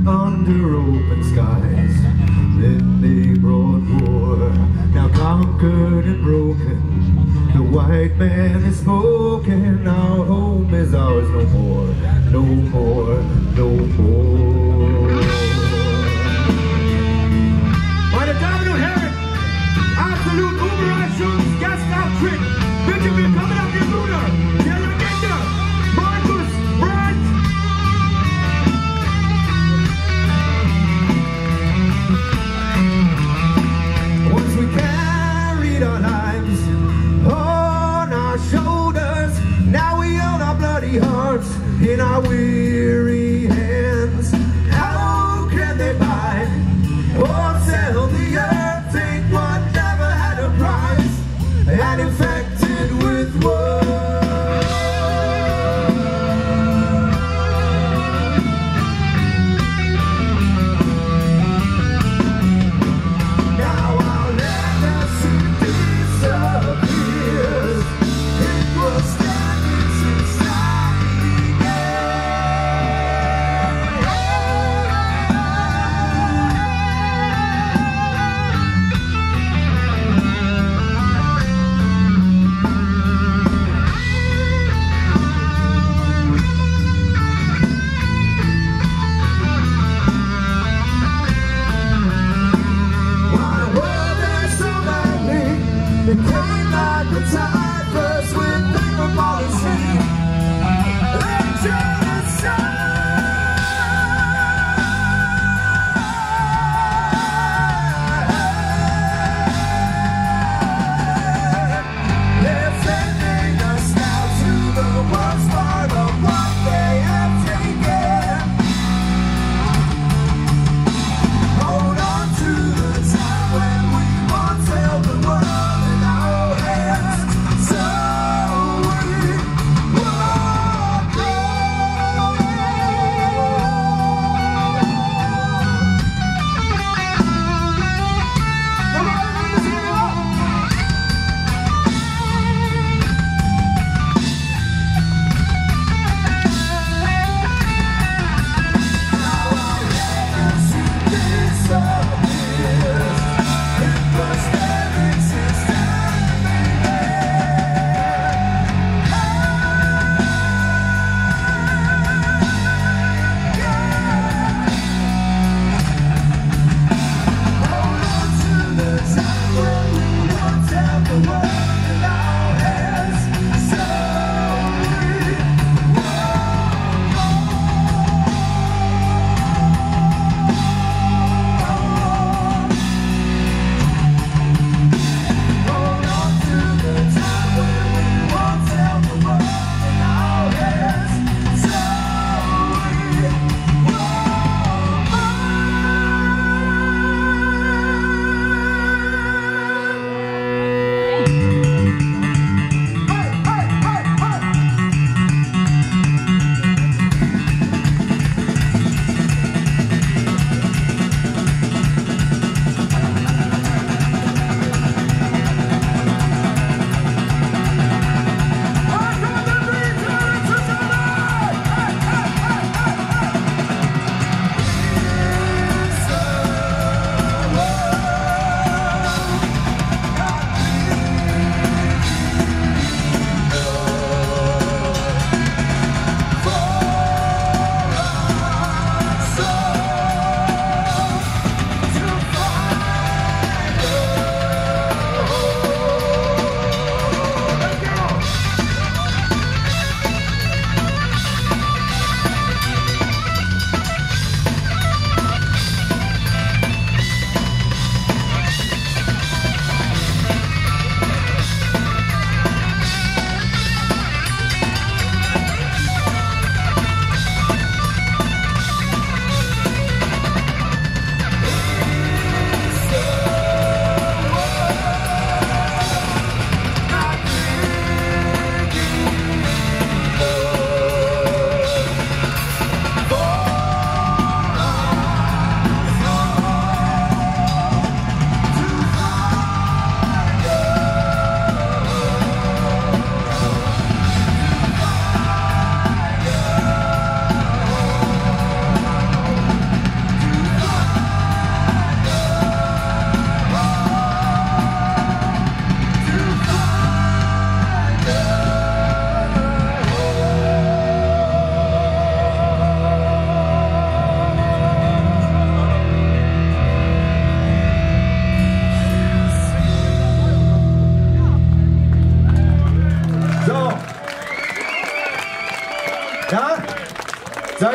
under open skies. Then they brought war, now conquered and broken. The white man is spoken, our home is ours no more, no more, no more. Meine Damen und Herren, absolut Überraschungsgastauftritt. Bitte willkommen auf der Bühne, der Legende, Markus Brandt. Once we carried our lives on our shoulders, now we own our bloody hearts in our weary hands.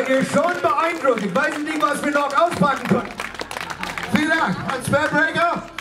Seid ihr schon beeindruckt? Ich weiß nicht, was wir noch auspacken können. Vielen Dank an Spellbreaker.